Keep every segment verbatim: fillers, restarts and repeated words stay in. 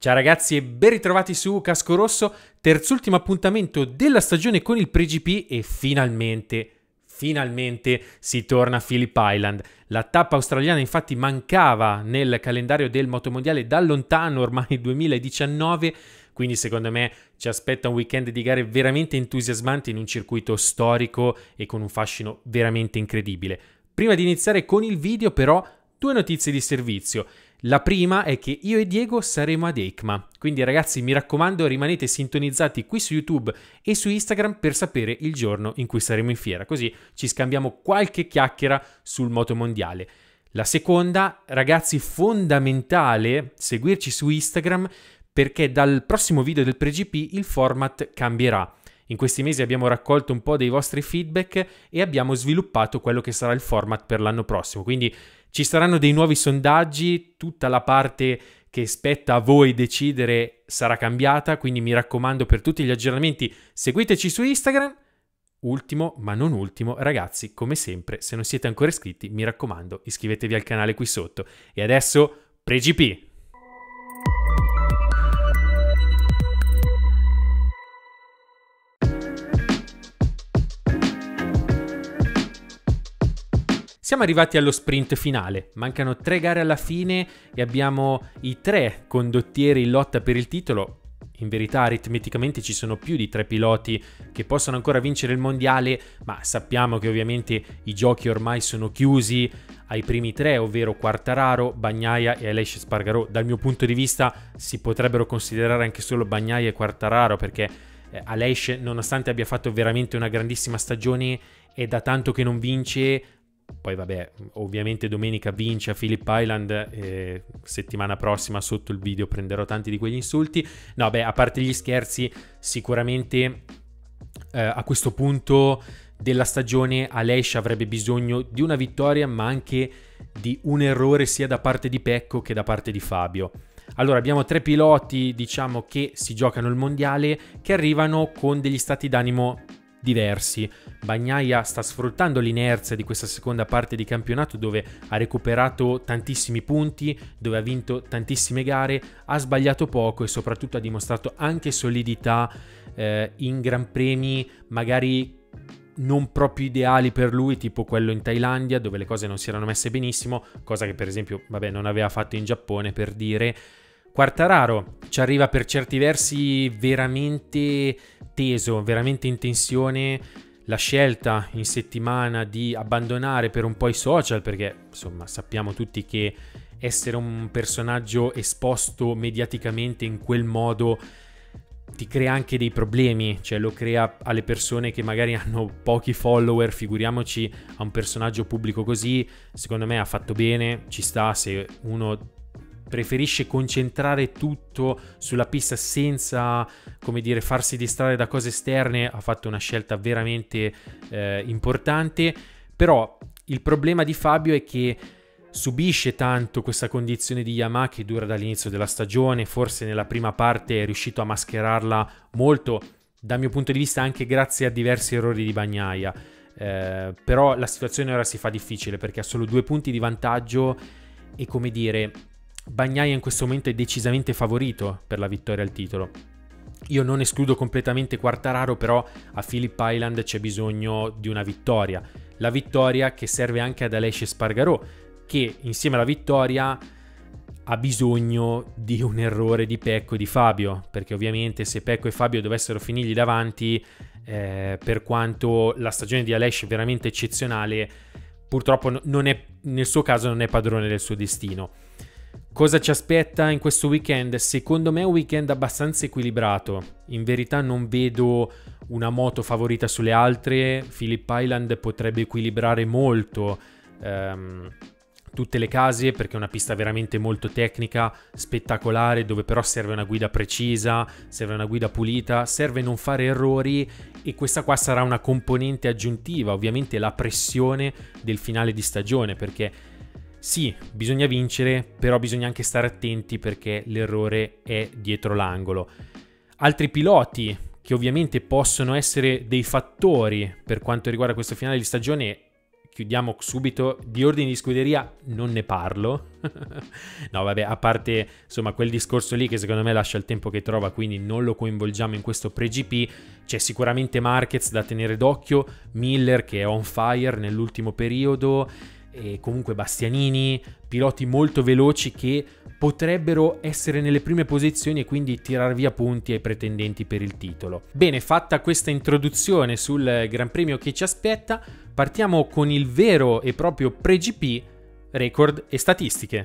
Ciao ragazzi e ben ritrovati su Casco Rosso, terzultimo appuntamento della stagione con il Pre-G P e finalmente, finalmente si torna a Phillip Island. La tappa australiana infatti mancava nel calendario del motomondiale da lontano, ormai duemiladiciannove, quindi secondo me ci aspetta un weekend di gare veramente entusiasmante in un circuito storico e con un fascino veramente incredibile. Prima di iniziare con il video però, due notizie di servizio. La prima è che io e Diego saremo ad EICMA, quindi ragazzi mi raccomando rimanete sintonizzati qui su YouTube e su Instagram per sapere il giorno in cui saremo in fiera, così ci scambiamo qualche chiacchiera sul motomondiale. La seconda, ragazzi, fondamentale seguirci su Instagram perché dal prossimo video del Pre-G P il format cambierà. In questi mesi abbiamo raccolto un po' dei vostri feedback e abbiamo sviluppato quello che sarà il format per l'anno prossimo, quindi ci saranno dei nuovi sondaggi, tutta la parte che spetta a voi decidere sarà cambiata, quindi mi raccomando per tutti gli aggiornamenti seguiteci su Instagram. Ultimo, ma non ultimo, ragazzi, come sempre, se non siete ancora iscritti, mi raccomando, iscrivetevi al canale qui sotto. E adesso, Pre-G P! Siamo arrivati allo sprint finale, mancano tre gare alla fine e abbiamo i tre condottieri in lotta per il titolo. In verità aritmeticamente ci sono più di tre piloti che possono ancora vincere il mondiale, ma sappiamo che ovviamente i giochi ormai sono chiusi ai primi tre, ovvero Quartararo, Bagnaia e Aleix Espargaró. Dal mio punto di vista si potrebbero considerare anche solo Bagnaia e Quartararo perché eh, Aleix, nonostante abbia fatto veramente una grandissima stagione, è da tanto che non vince. Poi vabbè, ovviamente domenica vince a Phillip Island, eh, settimana prossima sotto il video prenderò tanti di quegli insulti. No beh, a parte gli scherzi, sicuramente eh, a questo punto della stagione Aleix avrebbe bisogno di una vittoria ma anche di un errore sia da parte di Pecco che da parte di Fabio. Allora abbiamo tre piloti diciamo che si giocano il mondiale che arrivano con degli stati d'animo diversi. Bagnaia sta sfruttando l'inerzia di questa seconda parte di campionato dove ha recuperato tantissimi punti, dove ha vinto tantissime gare, ha sbagliato poco e soprattutto ha dimostrato anche solidità eh, in gran premi magari non proprio ideali per lui, tipo quello in Thailandia dove le cose non si erano messe benissimo, cosa che per esempio vabbè non aveva fatto in Giappone, per dire. Quartararo ci arriva per certi versi veramente teso, veramente in tensione. La scelta in settimana di abbandonare per un po' i social, perché insomma sappiamo tutti che essere un personaggio esposto mediaticamente in quel modo ti crea anche dei problemi, cioè lo crea alle persone che magari hanno pochi follower, figuriamoci a un personaggio pubblico così. Secondo me ha fatto bene, ci sta se uno preferisce concentrare tutto sulla pista senza, come dire, farsi distrarre da cose esterne, ha fatto una scelta veramente eh, importante. Però il problema di Fabio è che subisce tanto questa condizione di Yamaha che dura dall'inizio della stagione, forse nella prima parte è riuscito a mascherarla molto, dal mio punto di vista anche grazie a diversi errori di Bagnaia, eh, però la situazione ora si fa difficile perché ha solo due punti di vantaggio e, come dire, Bagnaia in questo momento è decisamente favorito per la vittoria al titolo. Io non escludo completamente Quartararo, però a Phillip Island c'è bisogno di una vittoria. La vittoria che serve anche ad Aleix Espargaró, che insieme alla vittoria ha bisogno di un errore di Pecco e di Fabio, perché ovviamente se Pecco e Fabio dovessero finirgli davanti, eh, per quanto la stagione di Aleix è veramente eccezionale, purtroppo non è, nel suo caso non è padrone del suo destino. Cosa ci aspetta in questo weekend? Secondo me è un weekend abbastanza equilibrato. In verità non vedo una moto favorita sulle altre. Phillip Island potrebbe equilibrare molto ehm, tutte le case perché è una pista veramente molto tecnica, spettacolare, dove però serve una guida precisa, serve una guida pulita, serve non fare errori e questa qua sarà una componente aggiuntiva, ovviamente la pressione del finale di stagione, perché sì, bisogna vincere, però bisogna anche stare attenti perché l'errore è dietro l'angolo. Altri piloti che ovviamente possono essere dei fattori per quanto riguarda questo finale di stagione chiudiamo subito, di ordini di scuderia non ne parlo. No vabbè, a parte insomma quel discorso lì che secondo me lascia il tempo che trova, quindi non lo coinvolgiamo in questo pre-G P. C'è sicuramente Marquez da tenere d'occhio, Miller che è on fire nell'ultimo periodo, e comunque Bastianini, piloti molto veloci che potrebbero essere nelle prime posizioni e quindi tirar via punti ai pretendenti per il titolo. Bene, fatta questa introduzione sul Gran Premio che ci aspetta, partiamo con il vero e proprio pre-G P, record e statistiche.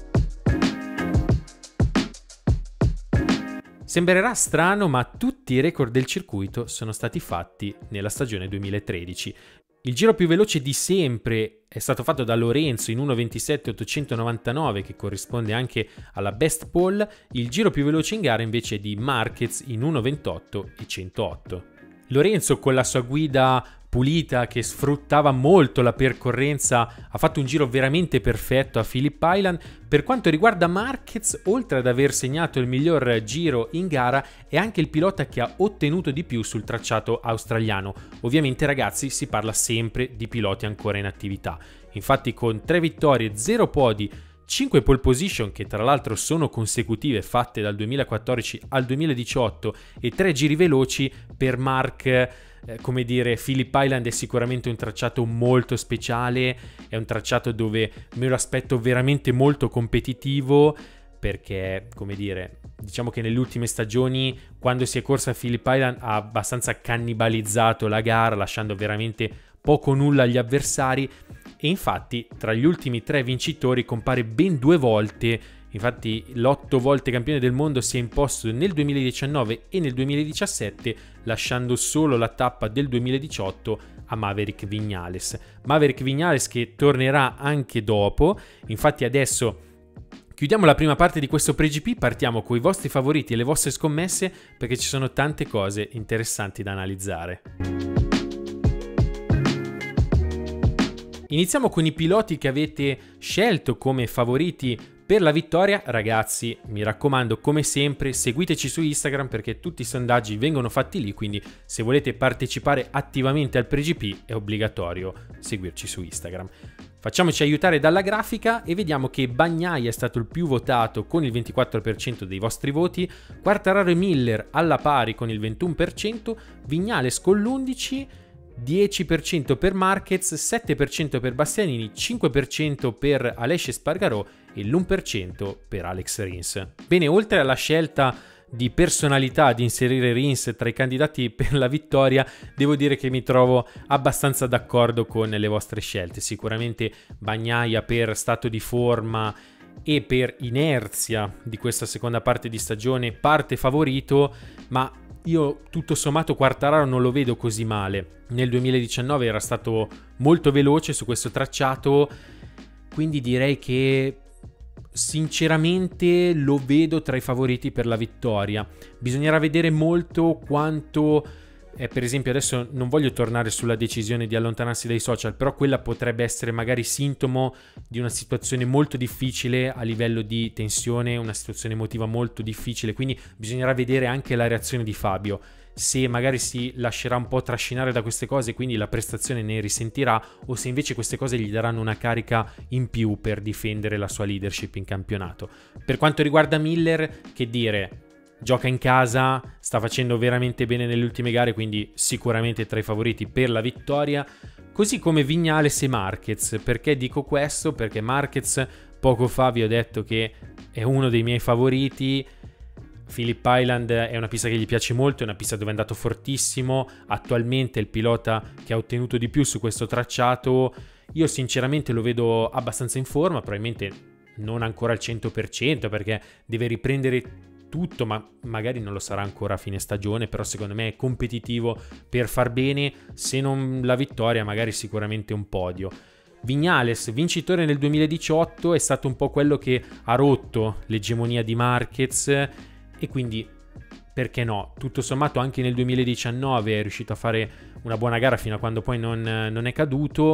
Sembrerà strano, ma tutti i record del circuito sono stati fatti nella stagione duemilatredici. Il giro più veloce di sempre è stato fatto da Lorenzo in uno ventisette ottocentonovantanove, che corrisponde anche alla best pole. Il giro più veloce in gara invece è di Marquez in uno ventotto e centootto. Lorenzo, con la sua guida pulita che sfruttava molto la percorrenza, ha fatto un giro veramente perfetto a Phillip Island. Per quanto riguarda Marquez, oltre ad aver segnato il miglior giro in gara, è anche il pilota che ha ottenuto di più sul tracciato australiano. Ovviamente ragazzi, si parla sempre di piloti ancora in attività. Infatti con tre vittorie, zero podi, cinque pole position, che tra l'altro sono consecutive fatte dal duemilaquattordici al duemiladiciotto, e tre giri veloci per Mark, eh, come dire, Phillip Island è sicuramente un tracciato molto speciale, è un tracciato dove me lo aspetto veramente molto competitivo, perché, come dire, diciamo che nelle ultime stagioni, quando si è corsa a Phillip Island, ha abbastanza cannibalizzato la gara, lasciando veramente poco o nulla agli avversari. E infatti tra gli ultimi tre vincitori compare ben due volte. Infatti l'otto volte campione del mondo si è imposto nel duemiladiciannove e nel duemiladiciassette, lasciando solo la tappa del duemiladiciotto a Maverick Viñales. Maverick Viñales che tornerà anche dopo. Infatti adesso chiudiamo la prima parte di questo pre-G P, partiamo con i vostri favoriti e le vostre scommesse, perché ci sono tante cose interessanti da analizzare. Iniziamo con i piloti che avete scelto come favoriti per la vittoria. Ragazzi, mi raccomando, come sempre, seguiteci su Instagram perché tutti i sondaggi vengono fatti lì, quindi se volete partecipare attivamente al pre-G P è obbligatorio seguirci su Instagram. Facciamoci aiutare dalla grafica e vediamo che Bagnaia è stato il più votato con il ventiquattro per cento dei vostri voti, Quartararo e Miller alla pari con il ventuno per cento, Viñales con l'undici per cento, dieci per cento per Marquez, sette per cento per Bastianini, cinque per cento per Aleix Espargaró e l'uno per cento per Alex Rins. Bene, oltre alla scelta di personalità di inserire Rins tra i candidati per la vittoria, devo dire che mi trovo abbastanza d'accordo con le vostre scelte. Sicuramente Bagnaia per stato di forma e per inerzia di questa seconda parte di stagione parte favorito, ma io tutto sommato Quartararo non lo vedo così male. Nel duemiladiciannove era stato molto veloce su questo tracciato, quindi direi che sinceramente lo vedo tra i favoriti per la vittoria. Bisognerà vedere molto quanto, eh, per esempio adesso non voglio tornare sulla decisione di allontanarsi dai social, però quella potrebbe essere magari sintomo di una situazione molto difficile a livello di tensione, una situazione emotiva molto difficile, quindi bisognerà vedere anche la reazione di Fabio, se magari si lascerà un po' trascinare da queste cose, quindi la prestazione ne risentirà, o se invece queste cose gli daranno una carica in più per difendere la sua leadership in campionato. Per quanto riguarda Miller, che dire, gioca in casa, sta facendo veramente bene nelle ultime gare, quindi sicuramente tra i favoriti per la vittoria, così come Viñales e Marquez. Perché dico questo? Perché Marquez poco fa vi ho detto che è uno dei miei favoriti. Phillip Island è una pista che gli piace molto, è una pista dove è andato fortissimo, attualmente è il pilota che ha ottenuto di più su questo tracciato. Io sinceramente lo vedo abbastanza in forma, probabilmente non ancora al cento per cento perché deve riprendere tutto, ma magari non lo sarà ancora a fine stagione, però secondo me è competitivo per far bene, se non la vittoria magari sicuramente un podio. Viñales, vincitore nel duemiladiciotto, è stato un po' quello che ha rotto l'egemonia di Marquez e quindi perché no, tutto sommato anche nel duemiladiciannove è riuscito a fare una buona gara fino a quando poi non, non è caduto,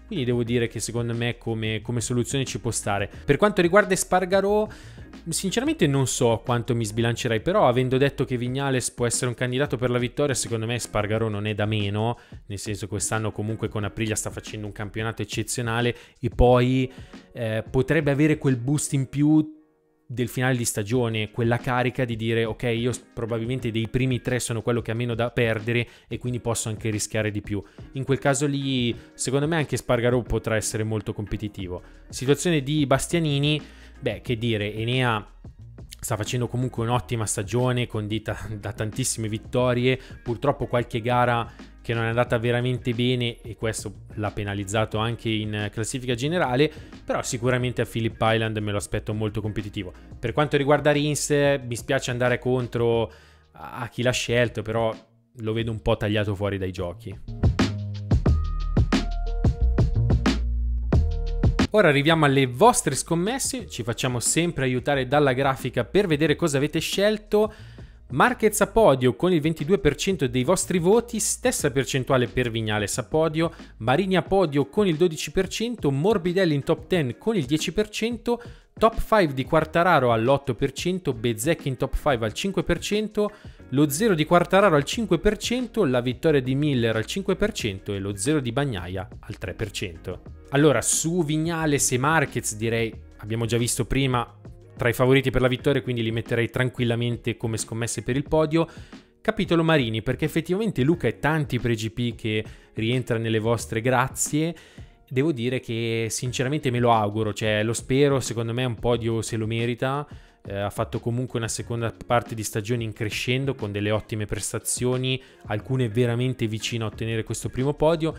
quindi devo dire che secondo me come, come soluzione ci può stare. Per quanto riguarda Espargaró, sinceramente non so quanto mi sbilancerai, però avendo detto che Viñales può essere un candidato per la vittoria, secondo me Espargaró non è da meno, nel senso che quest'anno comunque con Aprilia sta facendo un campionato eccezionale e poi eh, potrebbe avere quel boost in più del finale di stagione, quella carica di dire ok, io probabilmente dei primi tre sono quello che ha meno da perdere e quindi posso anche rischiare di più. In quel caso lì secondo me anche Espargaró potrà essere molto competitivo. Situazione di Bastianini, beh, che dire, Enea sta facendo comunque un'ottima stagione condita da tantissime vittorie, purtroppo qualche gara che non è andata veramente bene e questo l'ha penalizzato anche in classifica generale, però sicuramente a Phillip Island me lo aspetto molto competitivo. Per quanto riguarda Rins, mi spiace andare contro a chi l'ha scelto, però lo vedo un po' tagliato fuori dai giochi. Ora arriviamo alle vostre scommesse, ci facciamo sempre aiutare dalla grafica per vedere cosa avete scelto. Marquez a podio con il ventidue per cento dei vostri voti, stessa percentuale per Viñales a podio, Marini a podio con il dodici per cento, Morbidelli in top dieci con il dieci per cento, top cinque di Quartararo all'otto per cento, Bezzecchi in top cinque al cinque per cento, lo zero di Quartararo al cinque per cento, la vittoria di Miller al cinque per cento e lo zero di Bagnaia al tre per cento. Allora, su Viñales e Marquez direi, abbiamo già visto prima, tra i favoriti per la vittoria, quindi li metterei tranquillamente come scommesse per il podio. Capitolo Marini, perché effettivamente Luca è tanti per G P che rientra nelle vostre grazie. Devo dire che sinceramente me lo auguro, cioè lo spero, secondo me un podio se lo merita. Eh, ha fatto comunque una seconda parte di stagione in crescendo con delle ottime prestazioni, alcune veramente vicine a ottenere questo primo podio.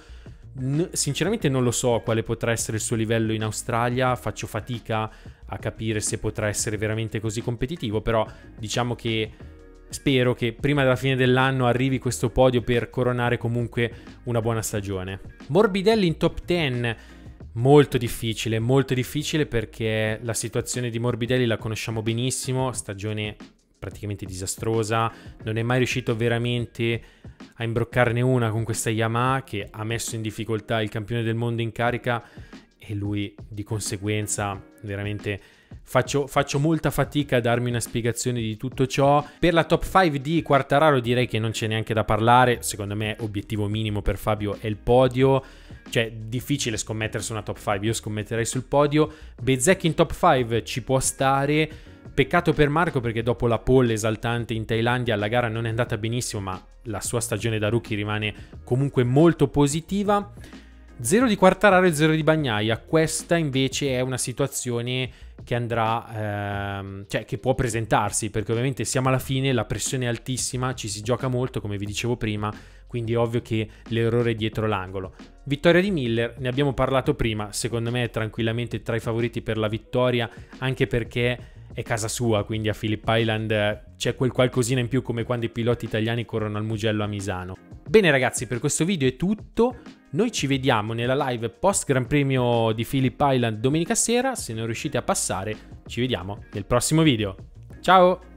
N- sinceramente non lo so quale potrà essere il suo livello in Australia, faccio fatica a capire se potrà essere veramente così competitivo, però diciamo che spero che prima della fine dell'anno arrivi questo podio per coronare comunque una buona stagione. Morbidelli in top dieci, molto difficile, molto difficile perché la situazione di Morbidelli la conosciamo benissimo, stagione praticamente disastrosa, non è mai riuscito veramente a imbroccarne una con questa Yamaha che ha messo in difficoltà il campione del mondo in carica e lui di conseguenza veramente faccio, faccio molta fatica a darmi una spiegazione di tutto ciò. Per la top cinque di Quartararo direi che non c'è neanche da parlare, secondo me obiettivo minimo per Fabio è il podio, cioè difficile scommettere su una top cinque, io scommetterei sul podio. Bezzecchi in top cinque ci può stare, peccato per Marco perché dopo la pole esaltante in Thailandia la gara non è andata benissimo, ma la sua stagione da rookie rimane comunque molto positiva. Zero di Quartararo e zero di Bagnaia, questa invece è una situazione che andrà, ehm, cioè che può presentarsi, perché ovviamente siamo alla fine, la pressione è altissima, ci si gioca molto come vi dicevo prima, quindi è ovvio che l'errore è dietro l'angolo. Vittoria di Miller, ne abbiamo parlato prima, secondo me è tranquillamente tra i favoriti per la vittoria, anche perché è casa sua, quindi a Phillip Island c'è quel qualcosina in più come quando i piloti italiani corrono al Mugello a Misano. Bene ragazzi, per questo video è tutto. Noi ci vediamo nella live post Gran Premio di Phillip Island domenica sera. Se non riuscite a passare, ci vediamo nel prossimo video. Ciao!